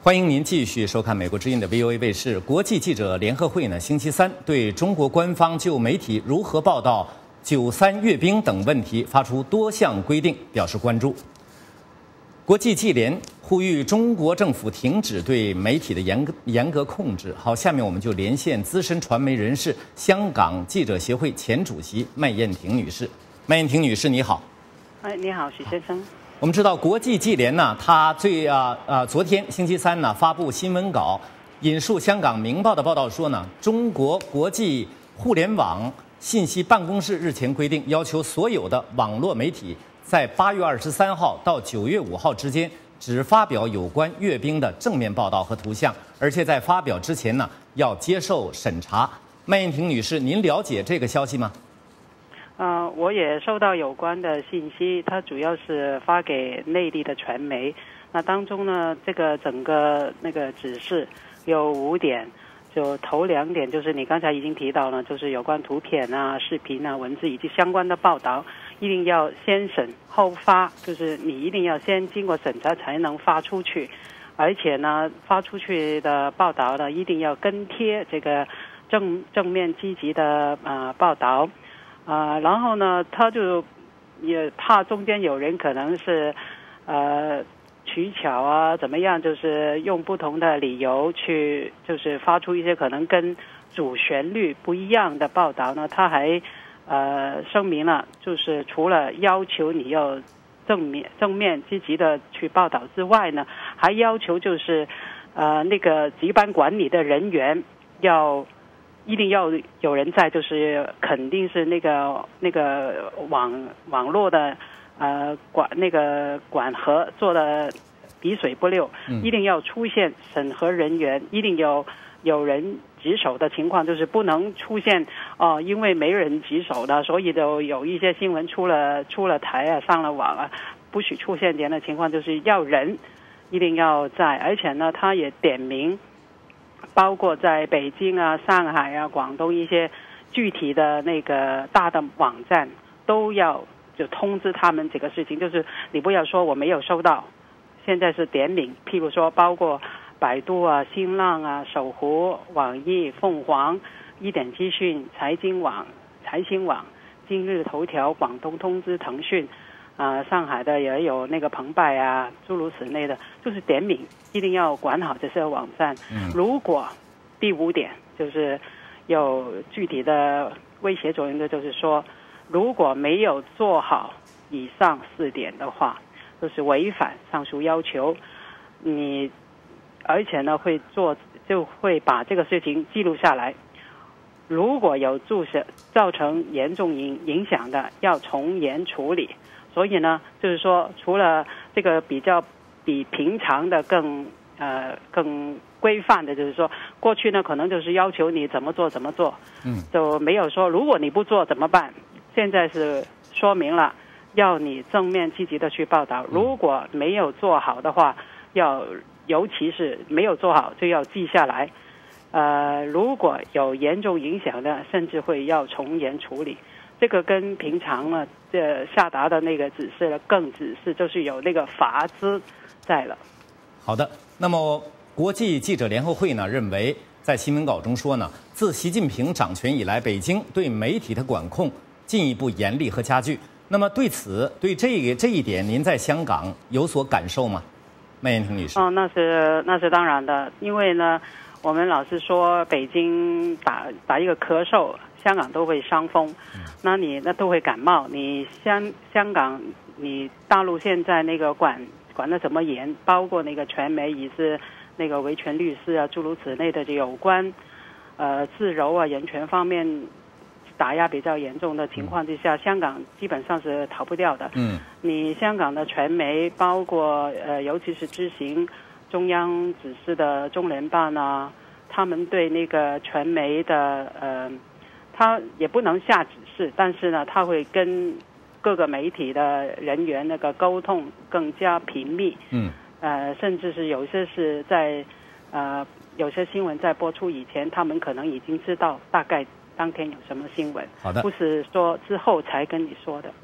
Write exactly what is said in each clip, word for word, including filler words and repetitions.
欢迎您继续收看美国之音的 V O A 卫视。国际记者联合会呢，星期三对中国官方就媒体如何报道九三阅兵等问题发出多项规定表示关注。国际记联呼吁中国政府停止对媒体的严格严格控制。好，下面我们就连线资深传媒人士、香港记者协会前主席麦燕婷女士。麦燕婷女士，你好。 哎，你好，许先生。 我们知道国际记联呢，它最啊啊昨天星期三呢发布新闻稿，引述香港《明报》的报道说呢，中国国际互联网信息办公室日前规定，要求所有的网络媒体在八月二十三号到九月五号之间只发表有关阅兵的正面报道和图像，而且在发表之前呢要接受审查。麦燕婷女士，您了解这个消息吗？ 呃，我也收到有关的信息，它主要是发给内地的传媒。那当中呢，这个整个那个指示有五点，就头两点就是你刚才已经提到了，就是有关图片啊、视频啊、文字以及相关的报道，一定要先审后发，就是你一定要先经过审查才能发出去，而且呢，发出去的报道呢，一定要跟贴这个正正面积极的呃报道。啊、呃，然后呢，他就也怕中间有人可能是呃取巧啊，怎么样，就是用不同的理由去，就是发出一些可能跟主旋律不一样的报道呢。他还呃声明了，就是除了要求你要正面正面积极的去报道之外呢，还要求就是呃那个值班管理的人员要。一定要有人在，就是肯定是那个那个网网络的呃管那个管核做的滴水不漏，嗯、一定要出现审核人员，一定有有人值守的情况，就是不能出现哦、呃，因为没人值守的，所以就有一些新闻出了出了台啊，上了网啊，不许出现这样的情况，就是要人一定要在，而且呢，他也点名。包括在北京啊、上海啊、广东一些具体的那个大的网站，都要就通知他们这个事情，就是你不要说我没有收到，现在是点名，譬如说包括百度啊、新浪啊、搜狐、网易、凤凰、一点资讯、财经网、财新网、今日头条、广东通知、腾讯。啊、呃，上海的也有那个澎湃啊，诸如此类的，就是点名，一定要管好这些网站。嗯、如果第五点就是有具体的威胁作用的，就是说，如果没有做好以上四点的话，就是违反上述要求，你而且呢会做就会把这个事情记录下来。如果有注射造成严重影影响的，要从严处理。所以呢，就是说，除了这个比较比平常的更呃更规范的，就是说，过去呢可能就是要求你怎么做怎么做，嗯，就没有说如果你不做怎么办。现在是说明了，要你正面积极的去报道，如果没有做好的话，要尤其是没有做好就要记下来，呃，如果有严重影响的，甚至会要从严处理。这个跟平常呢，这下达的那个指示呢更指示，就是有那个罚之在了。 好的，那么国际记者联合会呢认为，在新闻稿中说呢，自习近平掌权以来，北京对媒体的管控进一步严厉和加剧。那么对此，对这个这一点，您在香港有所感受吗？麦燕婷女士。 哦，那是那是当然的，因为呢，我们老是说北京打打一个咳嗽。香港都会伤风，那你那都会感冒。你香香港，你大陆现在那个管管得怎么严？包括那个传媒也是那个维权律师啊，诸如此类的，就有关呃自由啊、人权方面打压比较严重的情况之下，香港基本上是逃不掉的。嗯，你香港的传媒，包括呃，尤其是执行中央指示的中联办啊，他们对那个传媒的呃。他也不能下指示，但是呢，他会跟各个媒体的人员那个沟通更加频密。嗯。呃，甚至是有些是在呃有些新闻在播出以前，他们可能已经知道大概当天有什么新闻。 好的。 不是说之后才跟你说的。 嗯。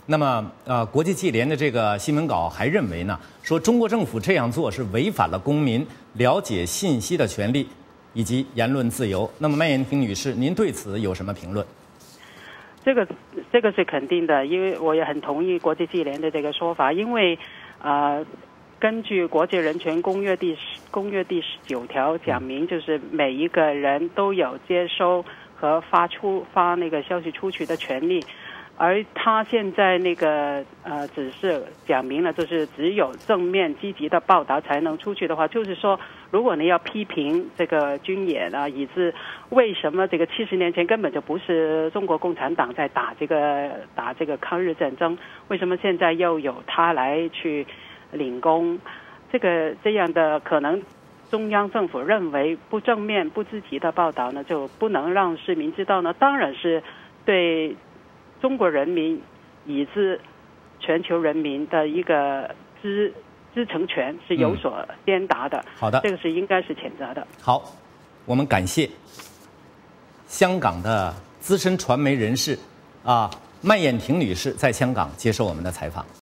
那么，呃，国际记联的这个新闻稿还认为呢，说中国政府这样做是违反了公民了解信息的权利以及言论自由。那么，麦燕婷女士，您对此有什么评论？ 这个这个是肯定的，因为我也很同意国际记联的这个说法，因为呃，根据国际人权公约第公约第十九条讲明，就是每一个人都有接收和发出发那个消息出去的权利。而他现在那个呃指示讲明了，就是只有正面积极的报道才能出去的话，就是说，如果你要批评这个军演啊，以致为什么这个七十年前根本就不是中国共产党在打这个打这个抗日战争，为什么现在又有他来去领功？这个这样的可能，中央政府认为不正面、不积极的报道呢，就不能让市民知道呢，当然是对中国人民以至全球人民的一个知知情权是有所颠达的、嗯。 好的， 这个是应该是谴责的。 好，我们感谢香港的资深传媒人士啊麦燕婷女士在香港接受我们的采访。